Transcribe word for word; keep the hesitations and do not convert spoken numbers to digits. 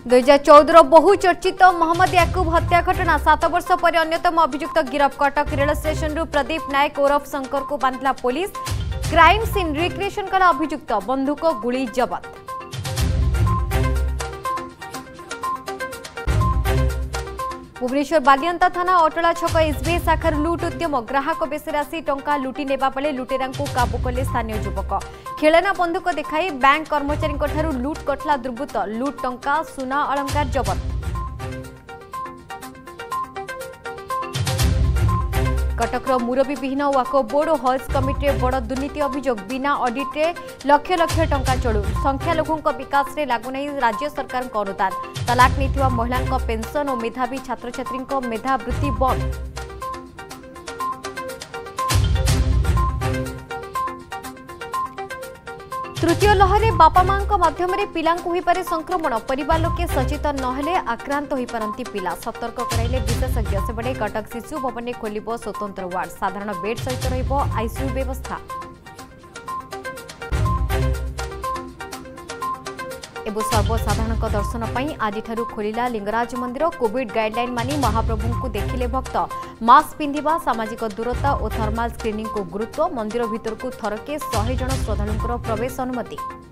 दुई हजार चौदह बहु चर्चित मोहम्मद याकूब हत्या घटना सात वर्ष पर अन्यतम अभियुक्त गिरफ कटक रेल स्टेशन प्रदीप नायक ओरफ शंकर को बांधिला पुलिस क्राइम सीन रिक्रिएशन कला अभियुक्त बंधुक गुली जबत। भुवनेश्वर बालियंता थाना अटला छक एसबीआई शाखार लुट उद्यम ग्राहक बेसरे आसी टंका लुटि नेबा बेले लुटेरा काबू कले स्थानीय युवक खेलना बंधुक देखाई बैंक कर्मचारी लुट करथिला दुर्बृत्त लुट टंका सुना अलंकार जबत। कटकर मुरबी विहीन वाको बोर्ड और हल्स कमिटी बड़ दुर्नीति अभियोग बिना ऑडिटे लक्ष लक्ष टंका चढ़ू संख्यालघु विकास में लागू नहीं राज्य सरकार अनुदान तलाक नहीं महिला पेंशन और मेधावी छात्र छात्री मेधावृत्ति बंद। तृतीय लहरे बापा मां माध्यम पिलांकु होई पारे संक्रमण परिवार लोके सचेतन नहेले आक्रांत होई पारंती पिला सतर्क कराइले विशेषज्ञ सेबडे कटक शिशु भवन में खोलिबो स्वतंत्र वार्ड साधारण बेड सहित रहिबो आईसीयू व्यवस्था। एवं सर्वसाधारण दर्शन पर आज खोलिला लिंगराज मंदिर कोविड गाइडलाइन मानी महाप्रभु को देखिले भक्त मास्क पिंधिबा सामाजिक दूरता और थर्माल स्क्रीनिंग को गुरुत्व मंदिर भीतर को थरके सौ जन श्रद्धालुंकर प्रवेश अनुमति।